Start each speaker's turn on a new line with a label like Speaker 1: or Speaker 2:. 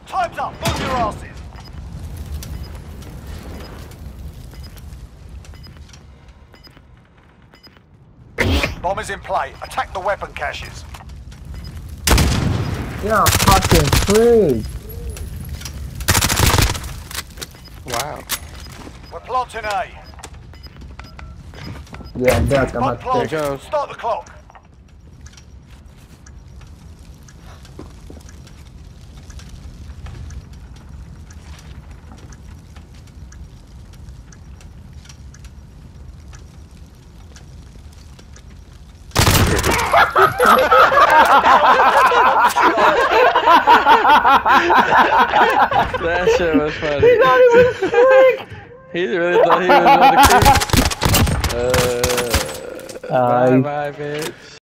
Speaker 1: Time's up. Move your asses. Bomb is in play. Attack the weapon caches.
Speaker 2: Yeah, fucking freak.
Speaker 3: Wow.
Speaker 1: We're planting A.
Speaker 2: Yeah, that's
Speaker 1: Bomb
Speaker 2: about
Speaker 1: planted.
Speaker 3: There goes.
Speaker 1: Start the clock.
Speaker 3: That shit was funny. He thought he was sick. He really thought he was on the creep. Bye bye, bitch.